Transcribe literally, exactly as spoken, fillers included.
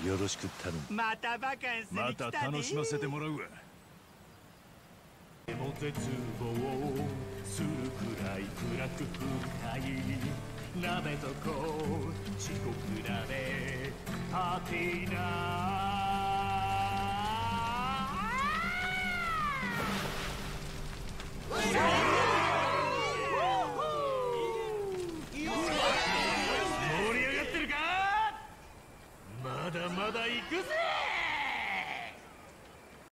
よろしく頼む。 またバカンスに来たね。 また楽しませてもらうわ。 でも絶望するくらい暗く深い鍋とこう地獄鍋パーティーナ